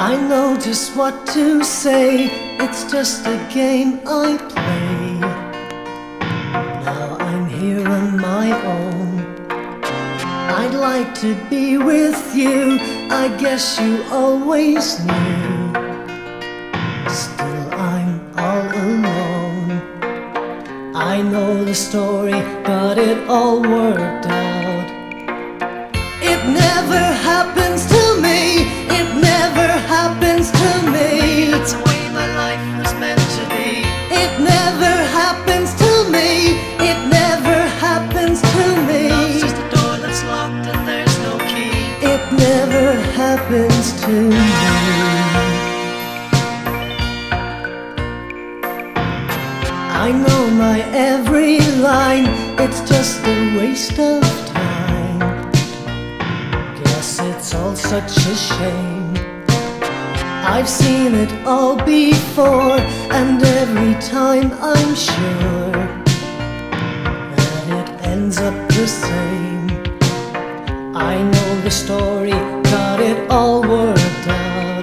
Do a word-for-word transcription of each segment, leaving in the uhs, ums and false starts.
I know just what to say, it's just a game I play. Now I'm here on my own. I'd like to be with you, I guess you always knew. Still I'm all alone. I know the story, but it all worked out. It never happens to me, it never happens to me. That's the way my life was meant to be. It never happens to me, it never happens to me. Love's just a door that's locked and there's no key. It never happens to me. I know my every line, it's just a waste of time. Guess it's all such a shame. I've seen it all before, and every time I'm sure that it ends up the same. I know the story, got it all worked out.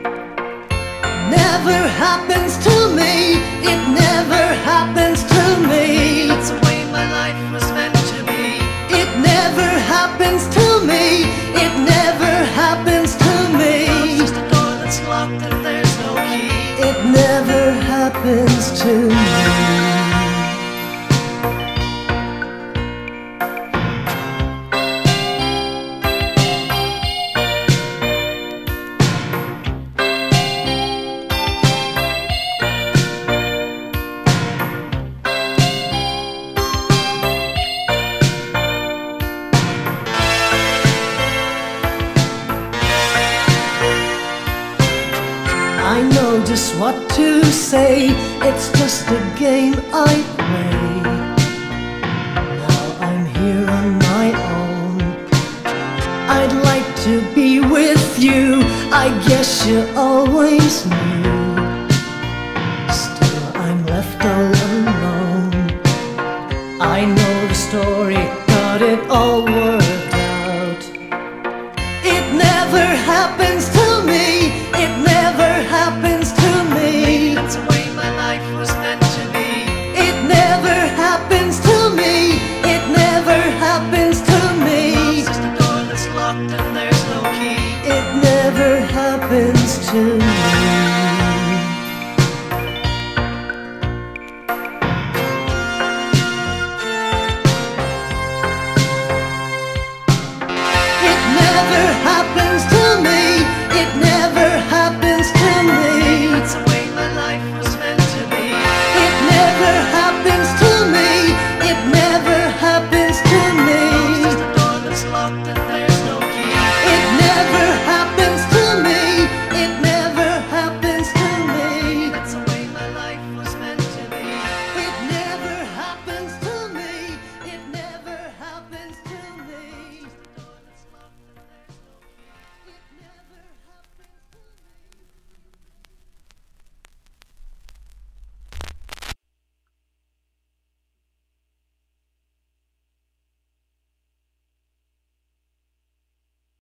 Never happens to me, it never happens to me. That's the way my life was meant to be. It never happens to me, it never happens to me. Love's just a door that's locked and there's no key. It never happens to me. I know just what to say, it's just a game I play. Now I'm here on my own. I'd like to be with you, I guess you always knew. Still I'm left all alone. I know the story, got it all